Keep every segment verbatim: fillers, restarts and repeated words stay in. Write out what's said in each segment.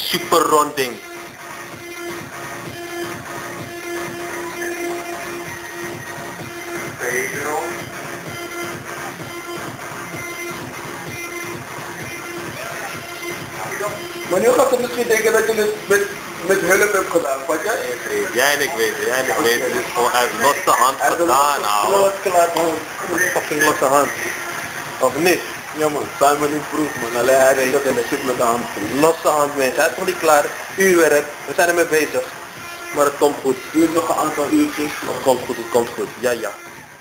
super ronding. Maar nu gaat het misschien denken dat je het met, met hulp hebt gedaan, wat jij? Nee, jij niet weten, jij niet weten. Het is gewoon uit losse hand gedaan, ouwe. Losse hand. Fucking losse hand. Of niet? Ja man, Simon Improve man. Alleen hij deed dat in de shit met de hand. Losse hand mensen, hij is nog niet klaar. Uurwerk, we zijn ermee bezig. Maar het komt goed. Het duurt nog een aantal uurtjes. Het komt goed, het komt goed. Ja, ja.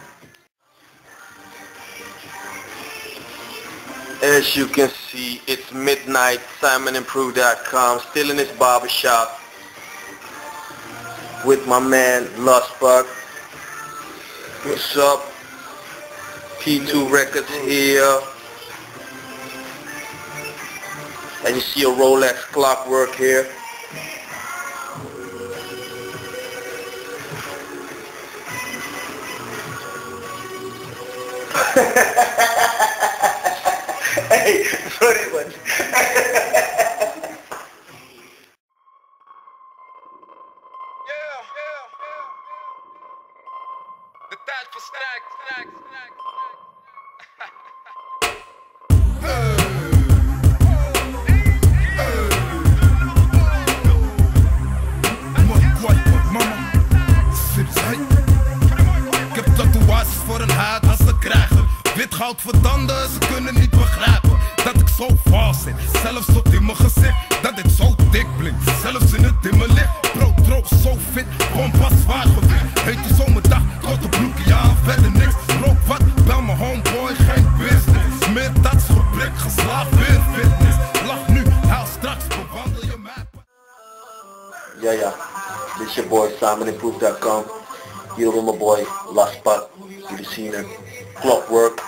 As you can see, it's midnight, simon improve dot com, still in his barbershop with my man Lustbug. What's up? P two Records here. And you see a Rolex clockwork here. Hey, sorry man. De tijd verstrijkt, strijkt, strijkt. Ik heb tatoeages voor een haat als ze krijgen. Wit goud voor tanden, ze kunnen niet begrijpen dat ik zo vals zit. Zelfs tot in mijn gezicht, dat ik zo dik blink. Zelfs in het in mijn licht, bro, droog, zo fit. Pompa zwaar gewicht, heet die zomerdag, korte broekje, ja, verder niks. Rook wat, bel mijn homeboy, geen business. Meer dat gebrek, geslaagd weer fitness. Lach nu, haal straks, bewandel je mij. Ja, ja. This is your boy simon improve dot com. Hier with my boy Lustbug. Jullie zien het. Clockwork.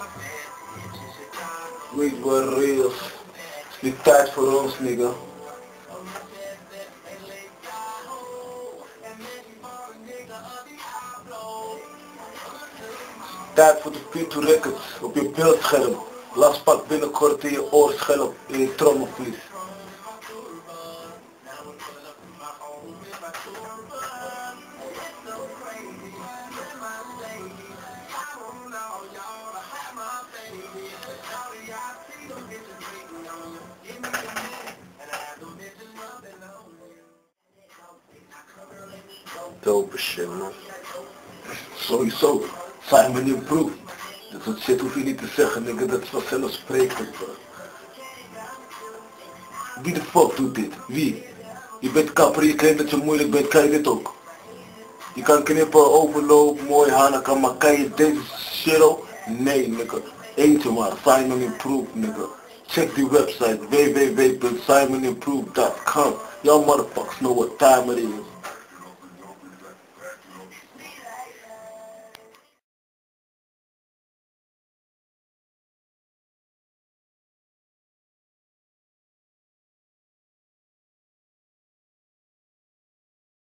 Week boy real. Het is niet tijd voor ons, nigga. Tijd voor de P twee Records op je beeldscherm. Lustbug binnenkort in je oorscherm, in je trommelvlies. Dope shit, man. Sowieso, Simon Improve. Dat soort shit hoef je niet te zeggen, nigga, dat is vanzelfsprekend, bro. Wie de fuck doet dit? Wie? Je bent kapper, je kent dat je moeilijk bent, kan je dit ook? Je kan knippen, overloop, mooi Hanaka, maar kan je deze shit ook? Nee, nigga. Eentje maar, Simon Improve, nigga. Check die website, w w w dot simon improve dot com. Y'all motherfuckers know what time it is.